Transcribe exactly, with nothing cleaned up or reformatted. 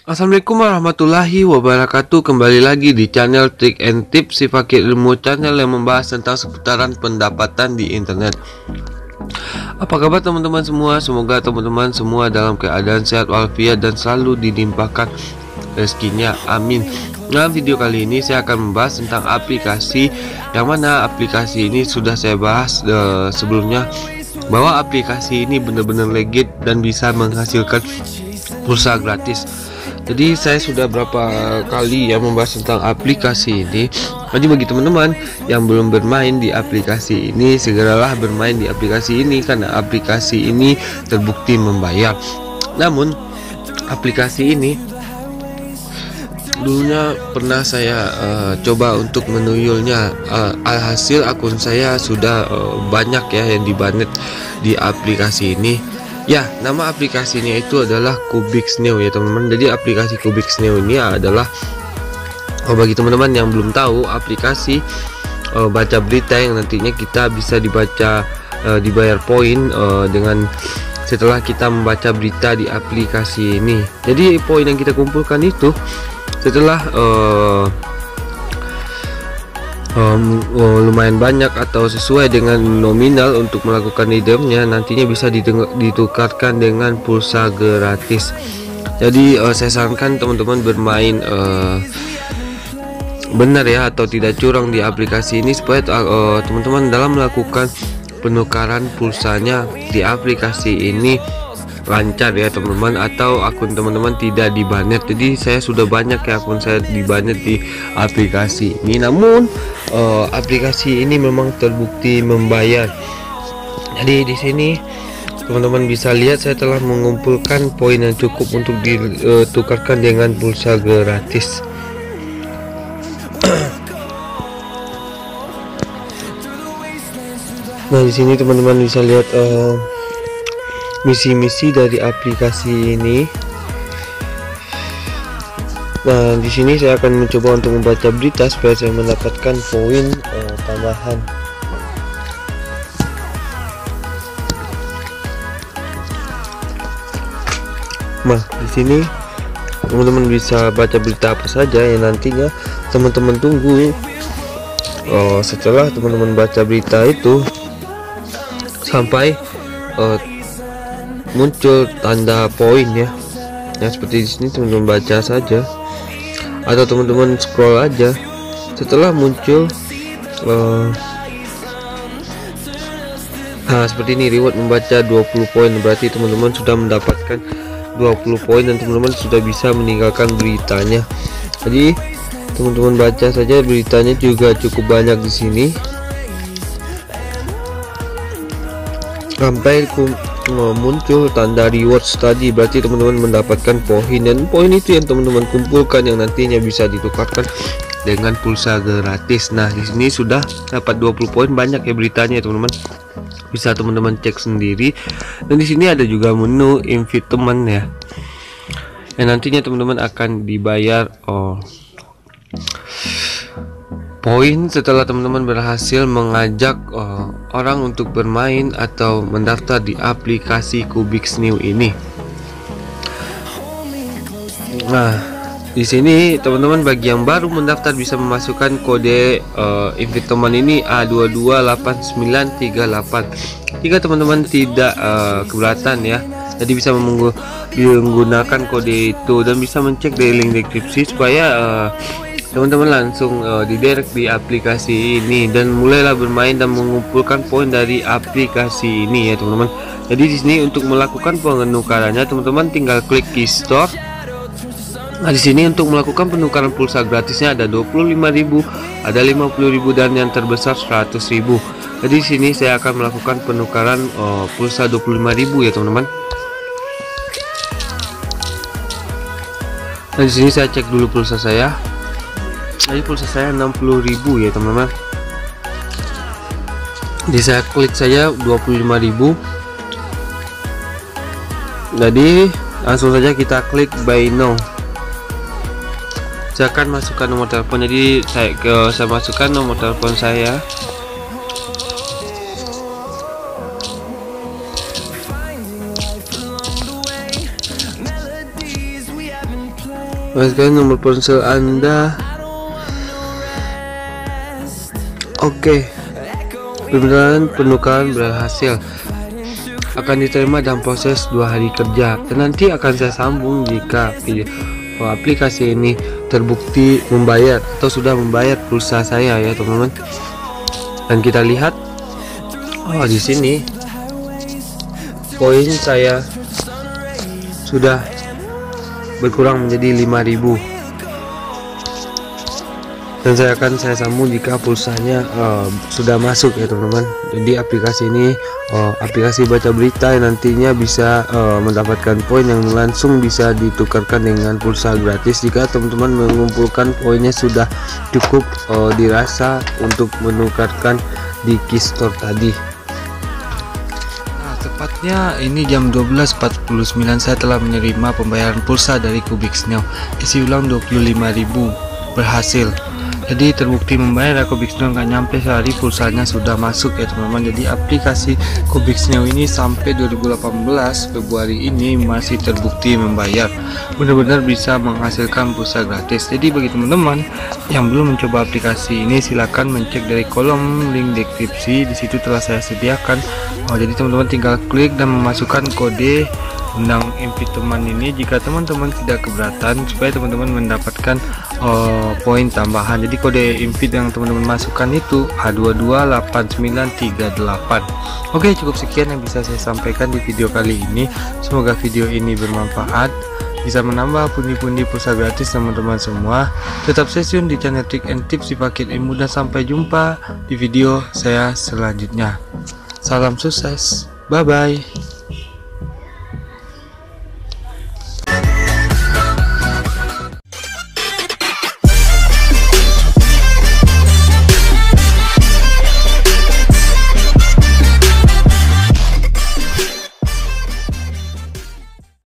Assalamualaikum warahmatullahi wabarakatuh. Kembali lagi di channel Trik and Tips si Fakir Ilmu, channel yang membahas tentang seputaran pendapatan di internet. Apa kabar teman-teman semua? Semoga teman-teman semua dalam keadaan sehat walafiat dan selalu dilimpahkan rezekinya, amin. Nah, video kali ini saya akan membahas tentang aplikasi yang mana aplikasi ini sudah saya bahas uh, sebelumnya, bahwa aplikasi ini benar-benar legit dan bisa menghasilkan pulsa gratis. Jadi saya sudah berapa kali ya membahas tentang aplikasi ini. Jadi bagi teman-teman yang belum bermain di aplikasi ini, segeralah bermain di aplikasi ini karena aplikasi ini terbukti membayar. Namun aplikasi ini dulunya pernah saya uh, coba untuk menuyulnya. Uh, alhasil akun saya sudah uh, banyak ya yang dibanet di aplikasi ini. Ya, nama aplikasinya itu adalah Kubixneo ya teman-teman. Jadi aplikasi Kubixneo ini adalah, oh, bagi teman-teman yang belum tahu, aplikasi uh, baca berita yang nantinya kita bisa dibaca uh, dibayar poin uh, dengan setelah kita membaca berita di aplikasi ini. Jadi poin yang kita kumpulkan itu setelah uh, Um, oh, lumayan banyak atau sesuai dengan nominal untuk melakukan redeemnya, nantinya bisa ditukarkan dengan pulsa gratis. Jadi uh, saya sarankan teman-teman bermain uh, benar ya, atau tidak curang di aplikasi ini supaya teman-teman uh, dalam melakukan penukaran pulsanya di aplikasi ini lancar ya teman-teman, atau akun teman-teman tidak dibanet. Jadi saya sudah banyak ya akun saya dibanet di aplikasi ini, namun uh, aplikasi ini memang terbukti membayar. Jadi di sini teman-teman bisa lihat saya telah mengumpulkan poin yang cukup untuk ditukarkan dengan pulsa gratis. Nah, di sini teman-teman bisa lihat uh, misi-misi dari aplikasi ini. Nah, di sini saya akan mencoba untuk membaca berita supaya saya mendapatkan poin uh, tambahan. Nah, di sini teman-teman bisa baca berita apa saja yang nantinya teman-teman tunggu. Uh, setelah teman-teman baca berita itu sampai uh, muncul tanda poin ya. Ya seperti di sini teman-teman baca saja atau teman-teman scroll aja. Setelah muncul uh, nah seperti ini, reward membaca dua puluh poin, berarti teman-teman sudah mendapatkan dua puluh poin dan teman-teman sudah bisa meninggalkan beritanya. Jadi teman-teman baca saja, beritanya juga cukup banyak di sini sampai muncul tanda rewards tadi, berarti teman-teman mendapatkan poin, dan poin itu yang teman-teman kumpulkan yang nantinya bisa ditukarkan dengan pulsa gratis. Nah, di sini sudah dapat dua puluh poin, banyak ya beritanya teman-teman, bisa teman-teman cek sendiri. Dan di sini ada juga menu invite teman ya, yang nantinya teman-teman akan dibayar oh poin setelah teman-teman berhasil mengajak uh, orang untuk bermain atau mendaftar di aplikasi Kubixneo ini. Nah, di sini teman-teman bagi yang baru mendaftar bisa memasukkan kode uh, invite teman ini A dua dua delapan sembilan tiga delapan. Jika teman-teman tidak uh, keberatan ya, jadi bisa menggunakan kode itu dan bisa mencek dari link deskripsi supaya uh, teman-teman langsung uh, didirect di aplikasi ini dan mulailah bermain dan mengumpulkan poin dari aplikasi ini ya teman-teman. Jadi di sini untuk melakukan penukarannya teman-teman tinggal klik Key Store. Nah, di sini untuk melakukan penukaran pulsa gratisnya ada dua puluh lima ribu, ada lima puluh ribu dan yang terbesar seratus ribu. Jadi di sini saya akan melakukan penukaran uh, pulsa dua puluh lima ribu ya teman-teman. Nah, di sini saya cek dulu pulsa saya. Jadi pulsa saya enam puluh ribu ya teman-teman. Jadi saya klik saja dua puluh lima ribu. Jadi langsung saja kita klik buy now. Saya akan masukkan nomor telepon. Jadi saya ke saya masukkan nomor telepon saya. Masukkan nomor ponsel Anda. Oke, pembenaran penukaran berhasil, akan diterima dalam proses dua hari kerja, dan nanti akan saya sambung jika video oh, aplikasi ini terbukti membayar atau sudah membayar pulsa saya ya teman-teman. Dan kita lihat, oh di sini poin saya sudah berkurang menjadi lima ribu. Dan saya akan saya sambung jika pulsanya uh, sudah masuk ya teman-teman. Jadi aplikasi ini uh, aplikasi baca berita yang nantinya bisa uh, mendapatkan poin yang langsung bisa ditukarkan dengan pulsa gratis jika teman-teman mengumpulkan poinnya sudah cukup uh, dirasa untuk menukarkan di Keystore tadi. Nah, tepatnya ini jam dua belas empat puluh sembilan saya telah menerima pembayaran pulsa dari Kubixnow. Isi ulang dua puluh lima ribu berhasil. Jadi terbukti membayar. Kubixnow nggak nyampe sehari pulsanya sudah masuk ya teman-teman. Jadi aplikasi Kubixnow ini sampai dua ribu delapan belas Februari ini masih terbukti membayar, benar-benar bisa menghasilkan pulsa gratis. Jadi bagi teman-teman yang belum mencoba aplikasi ini, silahkan mencek dari kolom link deskripsi, di situ telah saya sediakan. Oh, jadi teman-teman tinggal klik dan memasukkan kode undang invite teman ini jika teman-teman tidak keberatan, supaya teman-teman mendapatkan uh, poin tambahan. Jadi kode invite yang teman-teman masukkan itu A dua dua delapan sembilan tiga delapan. Oke, cukup sekian yang bisa saya sampaikan di video kali ini. Semoga video ini bermanfaat, bisa menambah pundi-pundi pulsa gratis teman-teman semua. Tetap stay tune di channel Trik and Tips si Fakir Ilmu, dan sampai jumpa di video saya selanjutnya. Salam sukses, bye bye.